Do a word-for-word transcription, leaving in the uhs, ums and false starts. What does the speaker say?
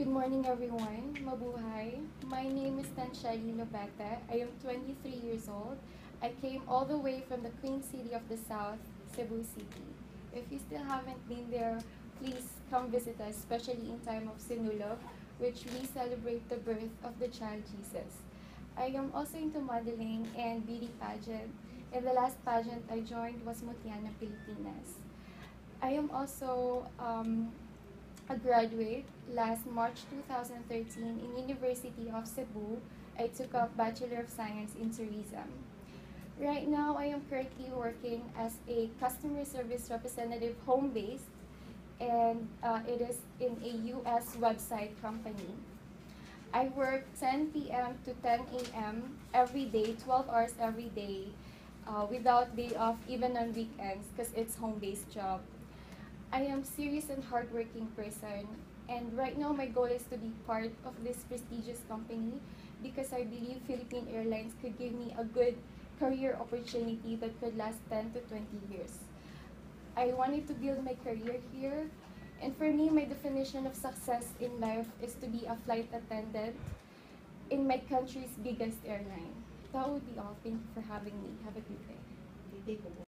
morning, everyone. Mabuhay. My name is Tanshali Lobete. I am twenty-three years old. I came all the way from the Queen City of the South, Cebu City. If you still haven't been there, please come visit us, especially in time of Sinulog, which we celebrate the birth of the child Jesus. I am also into modeling and beauty pageant, and the last pageant I joined was Mutiana Pilipinas. I am also um, a graduate last March two thousand thirteen in University of Cebu. I took up Bachelor of Science in Tourism. Right now, I am currently working as a customer service representative home-based, and uh, it is in a U S website company. I work ten p m to ten a m every day, twelve hours every day, uh, without day off, even on weekends, because it's home-based job. I am serious and hardworking person, and right now my goal is to be part of this prestigious company because I believe Philippine Airlines could give me a good career opportunity that could last ten to twenty years. I wanted to build my career here, and for me, my definition of success in life is to be a flight attendant in my country's biggest airline. That would be all. Thank you for having me. Have a good day.